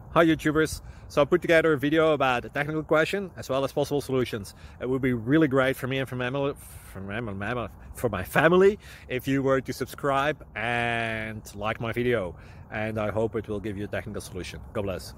Hi YouTubers! So I put together a video about a technical question as well as possible solutions. It would be really great for me and for my family if you were to subscribe and like my video, and I hope it will give you a technical solution. God bless.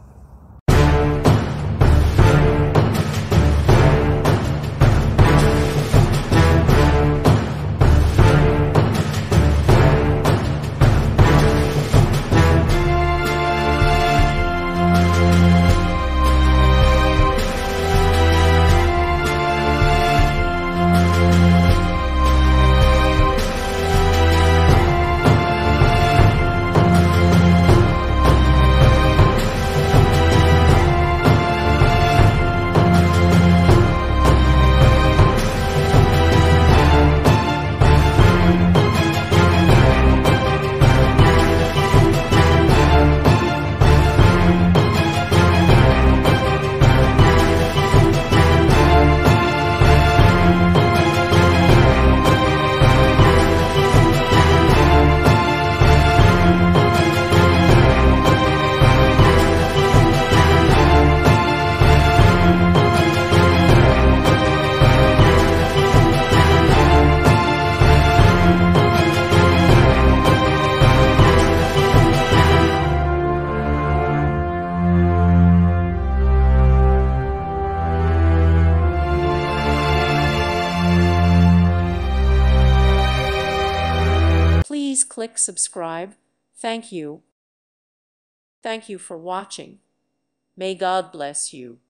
Please click subscribe. Thank you. Thank you for watching. May God bless you.